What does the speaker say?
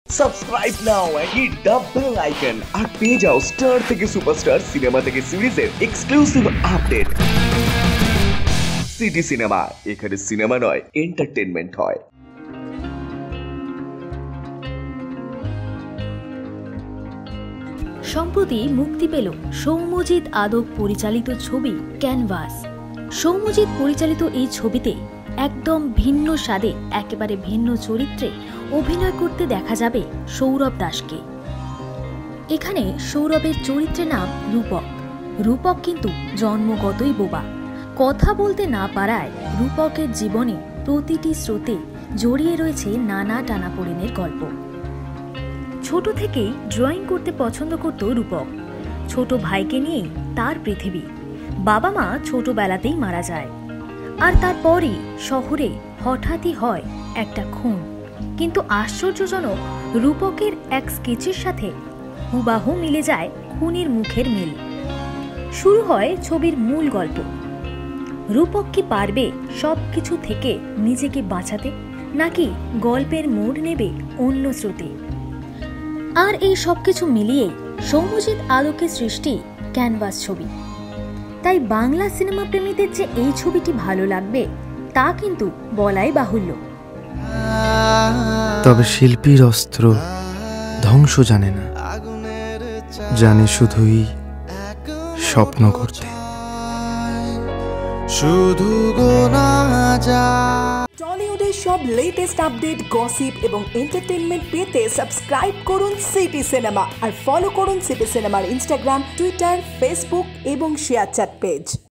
Subscribe now and hit the bell icon আর পেয়ে যাও স্টার থেকে সুপারস্টার সিনেমা থেকে সিরিজের এক্সক্লুসিভ আপডেট। সিটি সিনেমা, এখানে সিনেমা নয় এন্টারটেইনমেন্ট হয়। সম্প্রতি মুক্তি পেল সৌম্যজিৎ আদক পরিচালিত ছবি ক্যানভাস। সৌম্যজিৎ পরিচালিত এই ছবিতে একদম ভিন্ন স্বাদে একেবারে ভিন্ন চরিত্রে অভিনয় করতে দেখা যাবে সৌরভ দাসকে। এখানে সৌরভের চরিত্রের নাম রূপক। রূপক কিন্তু জন্মগতই বোবা। কথা বলতে না পারায় রূপকের জীবনে প্রতিটি স্রোতে জড়িয়ে রয়েছে নানা টানাপোড়েনের গল্প। ছোট থেকেই ড্রয়িং করতে পছন্দ করত রূপক। ছোট ভাইকে নিয়েই তার পৃথিবী। বাবা মা ছোটবেলাতেই মারা যায়, আর তারপরই শহরে হঠাৎই হয় একটা খুন। কিন্তু আশ্চর্যজনক, রূপকের এক স্কেচের সাথে হুবাহু মিলে যায় খুনির মুখের মিল। শুরু হয় ছবির মূল গল্প। রূপক কি পারবে সবকিছু থেকে নিজেকে বাঁচাতে, নাকি গল্পের মোড় নেবে অন্য স্রোতে? আর এই সবকিছু মিলিয়েই সৌম্যজিৎ আদকের সৃষ্টি ক্যানভাস ছবি। তাই বাংলা সিনেমা প্রেমীদের যে এই ছবিটি ভালো লাগবে তা কিন্তু বলাই বাহুল্য। তবে শিল্পীর অস্ত্র ধ্বংস জানে না, জানে শুধুই স্বপ্ন করতে। শুধু টলিউডের সব লেটেস্ট আপডেট, গসিপ এবং এন্টারটেইনমেন্ট পেতে সাবস্ক্রাইব করুন সিটি সিনেমা আর ফলো করুন সিটি সিনেমার ইনস্টাগ্রাম, টুইটার, ফেসবুক এবং শেয়ার চ্যাট পেজ।